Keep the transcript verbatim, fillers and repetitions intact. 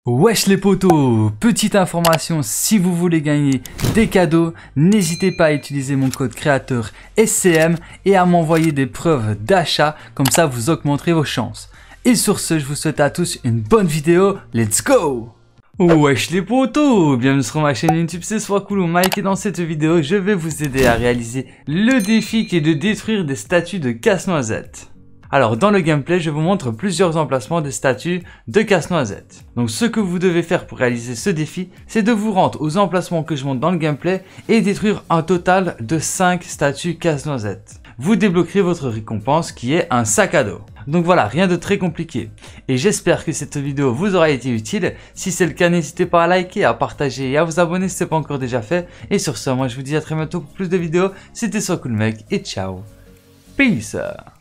Wesh les potos, petite information, si vous voulez gagner des cadeaux, n'hésitez pas à utiliser mon code créateur S C M et à m'envoyer des preuves d'achat, comme ça vous augmenterez vos chances. Et sur ce, je vous souhaite à tous une bonne vidéo, let's go! Wesh les potos, bienvenue sur ma chaîne YouTube, c'est Swacool Mike et dans cette vidéo, je vais vous aider à réaliser le défi qui est de détruire des statues de casse-noisette. Alors dans le gameplay, je vous montre plusieurs emplacements de statues de casse-noisette. Donc ce que vous devez faire pour réaliser ce défi, c'est de vous rendre aux emplacements que je montre dans le gameplay et détruire un total de cinq statues casse-noisette. Vous débloquerez votre récompense qui est un sac à dos. Donc voilà, rien de très compliqué. Et j'espère que cette vidéo vous aura été utile. Si c'est le cas, n'hésitez pas à liker, à partager et à vous abonner si ce n'est pas encore déjà fait. Et sur ce, moi je vous dis à très bientôt pour plus de vidéos. C'était Swacool Mike et ciao. Peace.